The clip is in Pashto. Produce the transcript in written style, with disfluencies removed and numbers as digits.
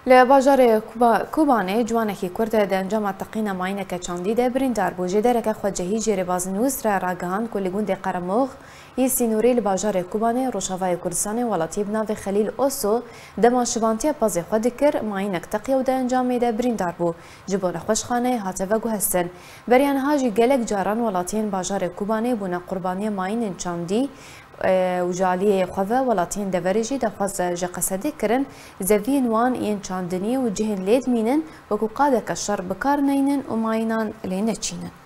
لباجار کوبانه جوانکی کرد در انجام تقینا ماینه که چندی ده بریندار بوجه درک خود جهی جری بازنوس را راگان کلیگون ده قرموغ ی سینوری لباجار کوبانه روشاوای کردستان ولاتی بناو خلیل اوسو دما شوانتی پاز خود کر ماینه تقیو ده انجام ده بریندار بو جبور خوشخانه هاته و گوهستن بریان هاجی گلک جاران ولاتین باجار کوبانه بونه قربانی ماین چندی وجالی خواه ولاتین دورجی دخواست جقصدی کرن زوین وان این چاندنی و جهن لید مینن وکو قاده کشر بکار نینن و ماینان لینه چینن.